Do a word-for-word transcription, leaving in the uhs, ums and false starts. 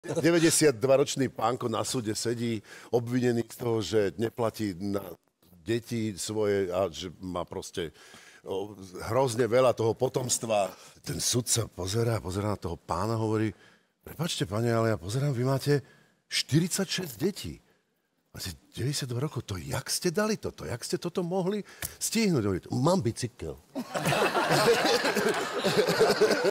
deväťdesiatdvaročný pánko na súde sedí, obvinený z toho, že neplatí na deti svoje a že má proste o, hrozne veľa toho potomstva. Ten sudca pozerá, pozerá na toho pána, hovorí, prepáčte, pane, ale ja pozerám, vy máte štyridsaťšesť detí. Asi deväťdesiatdva rokov, to jak ste dali toto? Jak ste toto mohli stihnúť? Mám bicykel.